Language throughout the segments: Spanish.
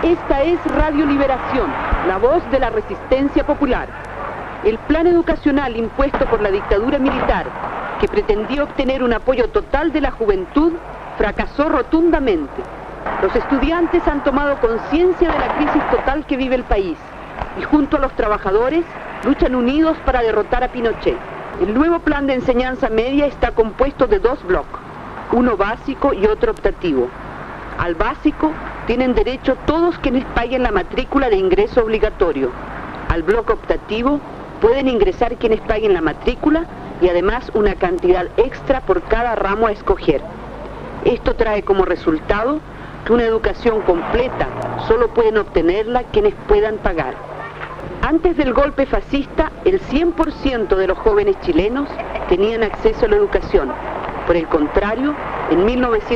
Esta es Radio Liberación, la voz de la resistencia popular. El plan educacional impuesto por la dictadura militar, que pretendía obtener un apoyo total de la juventud, fracasó rotundamente. Los estudiantes han tomado conciencia de la crisis total que vive el país y junto a los trabajadores luchan unidos para derrotar a Pinochet. El nuevo plan de enseñanza media está compuesto de dos bloques, uno básico y otro optativo. Al básico tienen derecho todos quienes paguen la matrícula de ingreso obligatorio. Al bloque optativo pueden ingresar quienes paguen la matrícula y además una cantidad extra por cada ramo a escoger. Esto trae como resultado que una educación completa solo pueden obtenerla quienes puedan pagar. Antes del golpe fascista, el 100% de los jóvenes chilenos tenían acceso a la educación. Por el contrario, en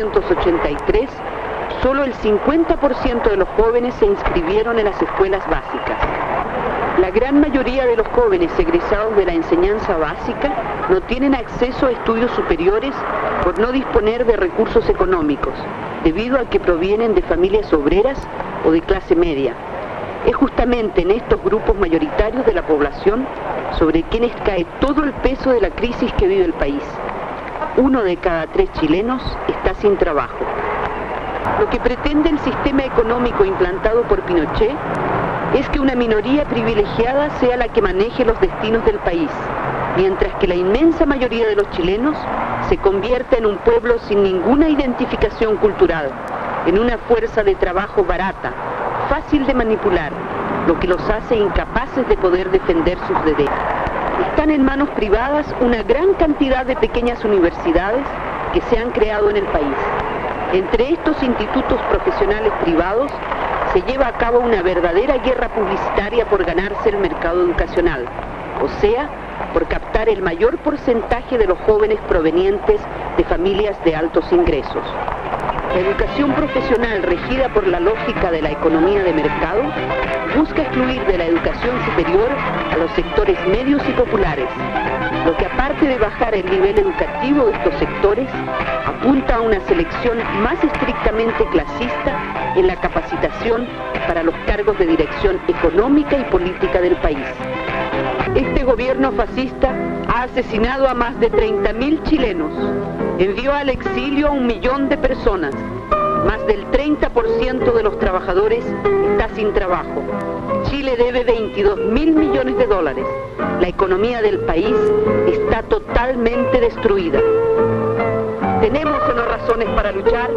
1983, solo el 50% de los jóvenes se inscribieron en las escuelas básicas. La gran mayoría de los jóvenes egresados de la enseñanza básica no tienen acceso a estudios superiores por no disponer de recursos económicos, debido a que provienen de familias obreras o de clase media. Es justamente en estos grupos mayoritarios de la población sobre quienes cae todo el peso de la crisis que vive el país. 1 de cada 3 chilenos está sin trabajo. Lo que pretende el sistema económico implantado por Pinochet es que una minoría privilegiada sea la que maneje los destinos del país, mientras que la inmensa mayoría de los chilenos se convierta en un pueblo sin ninguna identificación cultural, en una fuerza de trabajo barata, fácil de manipular, lo que los hace incapaces de poder defender sus derechos. Están en manos privadas una gran cantidad de pequeñas universidades que se han creado en el país. Entre estos institutos profesionales privados se lleva a cabo una verdadera guerra publicitaria por ganarse el mercado educacional, o sea, por captar el mayor porcentaje de los jóvenes provenientes de familias de altos ingresos. La educación profesional regida por la lógica de la economía de mercado busca excluir de la educación superior a los sectores medios y populares, lo que aparte de bajar el nivel educativo de estos sectores, apunta a una selección más estrictamente clasista en la capacitación para los cargos de dirección económica y política del país. Este gobierno fascista ha asesinado a más de 30.000 chilenos, envió al exilio a 1 millón de personas, más del 30% de los trabajadores está sin trabajo. Chile debe 22.000 millones de dólares. La economía del país está totalmente destruida. ¿Tenemos o no razones para luchar?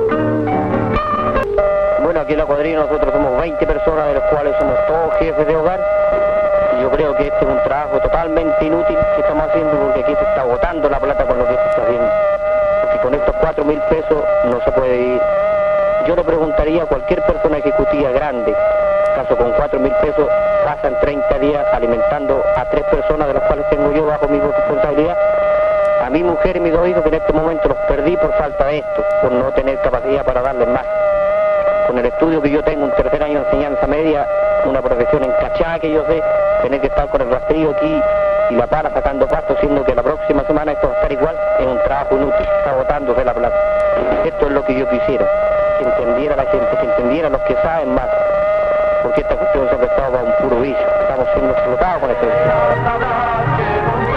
Bueno, aquí en La Cuadrilla nosotros somos 20 personas, de los cuales somos todos jefes de hogar. Yo creo que este es un trabajo totalmente inútil que estamos haciendo, porque aquí se está botando la plata con lo que se está haciendo. Porque con estos 4.000 pesos no se puede vivir. Yo le preguntaría a cualquier persona ejecutiva grande, caso con 4.000 pesos pasan 30 días alimentando a 3 personas, de las cuales tengo yo bajo mi responsabilidad, a mi mujer y mis 2 hijos, que en este momento los perdí por falta de esto, por no tener capacidad para darles más. Con el estudio que yo tengo, un 3er año de enseñanza media, una profesión encachada que yo sé, tener que estar con el rastrillo aquí y la pala sacando pasto, siendo que la próxima semana esto va a estar igual, es un trabajo inútil, está botándose la plata. Esto es lo que yo quisiera, que entendiera la gente, que entendiera los que saben más, porque esta cuestión se ha prestado para un puro vicio, estamos siendo explotados con esto.